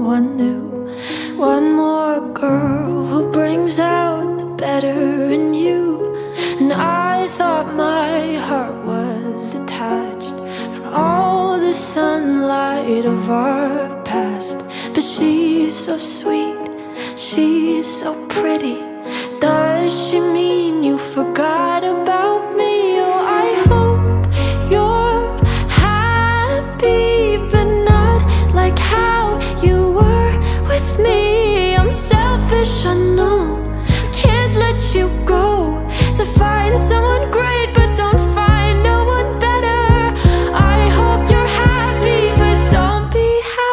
one new. One more girl who brings out the better in you. And I thought my heart was detached from all the sunlight of our past. But she's so sweet, she's so pretty. Does she mean you forgot about me? Oh, I hope you're happy, but not like how you were with me. I'm selfish, I know, I can't let you go. So find someone great, but don't find no one better. I hope you're happy, but don't be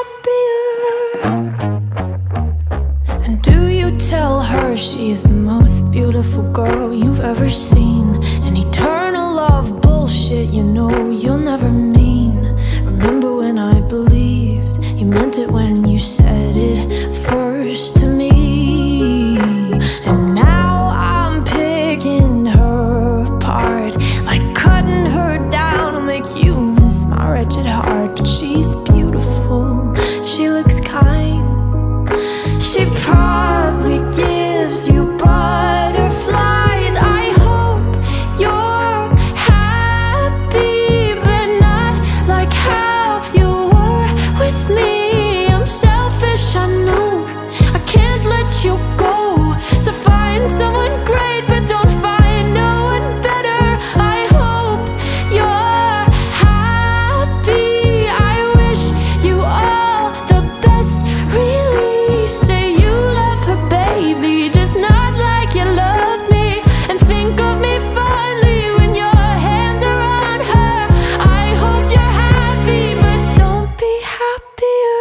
happier. And do you tell her she's the most beautiful girl you've ever seen? An eternal love bullshit, you know you'll never mean. Remember when I believed you meant it when you said it first to me? And now I'm picking her apart, like cutting her down will make you miss my wretched heart. But she's beautiful, she looks kind, she probably gives you butterflies. I hope you're happy, but not like how you were with me. I'm selfish, I know, I can't let you go. So find someone great, but don't find no one better. I hope you're happy. I wish you all the best, really. Say you love her, baby, just not like you loved me. And think of me fondly when your hands are on her. I hope you're happy, but don't be happier.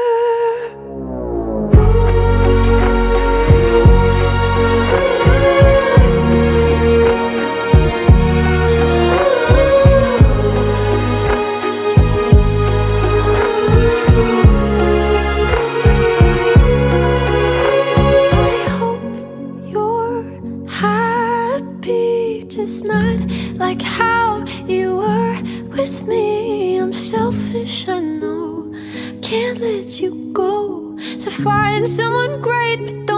I hope you're happy, just not like how you were with me. I'm selfish, I know, can't let you go. So find someone great, but